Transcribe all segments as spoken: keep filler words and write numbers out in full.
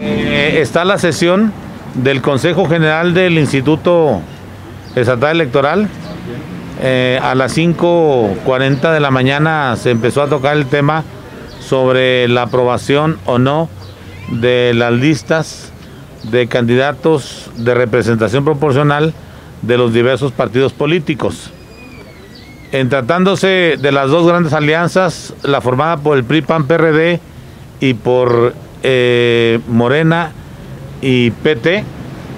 Eh, está la sesión del Consejo General del Instituto Estatal Electoral. Eh, a las cinco cuarenta de la mañana se empezó a tocar el tema sobre la aprobación o no de las listas de candidatos de representación proporcional de los diversos partidos políticos. En tratándose de las dos grandes alianzas, la formada por el P R I, P A N, P R D y por eh, Morena y P T,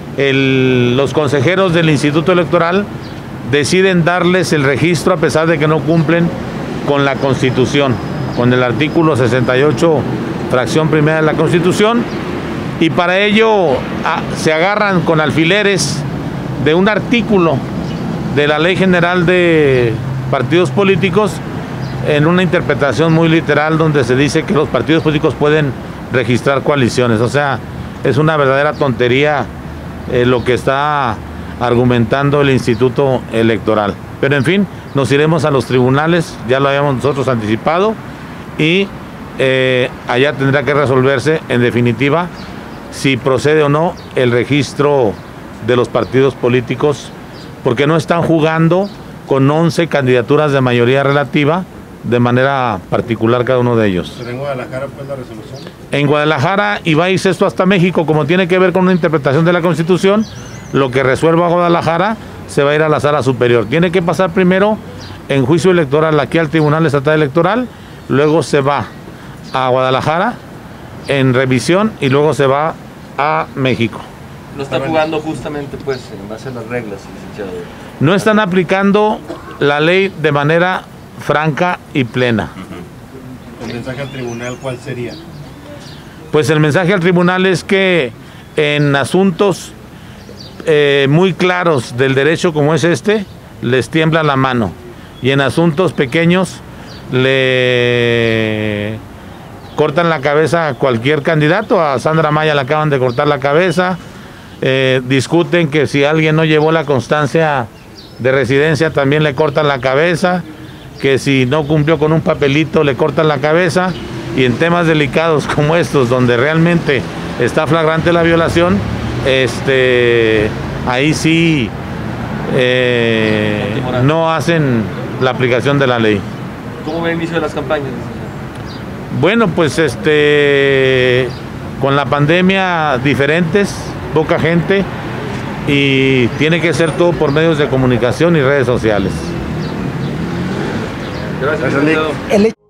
el, los consejeros del Instituto Electoral deciden darles el registro a pesar de que no cumplen con la Constitución, con el artículo sesenta y ocho, fracción primera de la Constitución, y para ello a, se agarran con alfileres de un artículo de la Ley General de Partidos Políticos en una interpretación muy literal donde se dice que los partidos políticos pueden registrar coaliciones. O sea, es una verdadera tontería eh, lo que está argumentando el Instituto Electoral. Pero en fin, nos iremos a los tribunales, ya lo habíamos nosotros anticipado, y eh, allá tendrá que resolverse en definitiva si procede o no el registro de los partidos políticos, porque no están jugando con once candidaturas de mayoría relativa de manera particular cada uno de ellos. ¿Pero en Guadalajara pues la resolución? En Guadalajara, y va a irse esto hasta México, como tiene que ver con una interpretación de la Constitución, lo que resuelva Guadalajara se va a ir a la sala superior. Tiene que pasar primero en juicio electoral aquí al Tribunal Estatal Electoral, luego se va a Guadalajara en revisión y luego se va a México. Lo está jugando justamente pues en base a las reglas, licenciado. No están aplicando la ley de manera franca y plena. ¿El mensaje al tribunal cuál sería? Pues el mensaje al tribunal es que en asuntos eh, muy claros del derecho como es este, les tiembla la mano, y en asuntos pequeños le cortan la cabeza a cualquier candidato. A Sandra Maya le acaban de cortar la cabeza. Eh, discuten que si alguien no llevó la constancia de residencia también le cortan la cabeza, que si no cumplió con un papelito le cortan la cabeza, y en temas delicados como estos donde realmente está flagrante la violación, este, ahí sí eh, no hacen la aplicación de la ley. ¿Cómo ve el inicio de las campañas? Bueno, pues este, con la pandemia diferentes, poca gente, y tiene que ser todo por medios de comunicación y redes sociales. Gracias, licenciado.